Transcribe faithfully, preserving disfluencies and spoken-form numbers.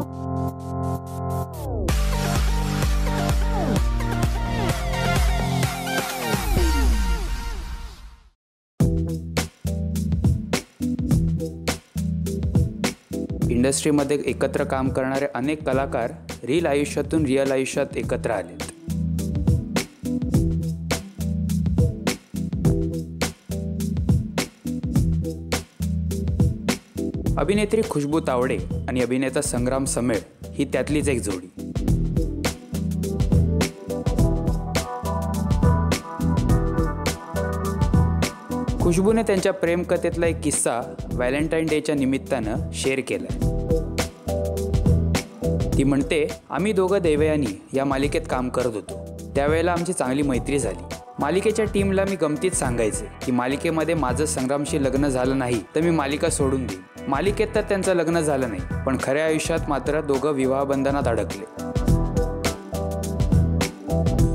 इंडस्ट्रीमध्ये एकत्र काम करणारे अनेक कलाकार रील आयुष्यातून रिअल आयुष्यात एकत्र आलेत. अभिनेत्री खुशबू तावडे आणि अभिनेता संग्राम समेळ ही त्यातलीच एक जोडी. खुशबूने त्यांच्या प्रेमकथेतला एक किस्सा व्हॅलेंटाईन डेच्या निमित्तानं शेअर केलाय. ती म्हणते, आम्ही दोघं दैवयानी या मालिकेत काम करत होतो. त्यावेळेला आमची चांगली मैत्री झाली. मालिकेच्या टीमला मी गमतीत सांगायचे की मालिकेमध्ये माझं संग्रामशी लग्न झालं नाही तर मी मालिका सोडून देईन. मालिकेत तर त्यांचं लग्न झालं नाही, पण खऱ्या आयुष्यात मात्र दोघं विवाहबंधनात अडकले.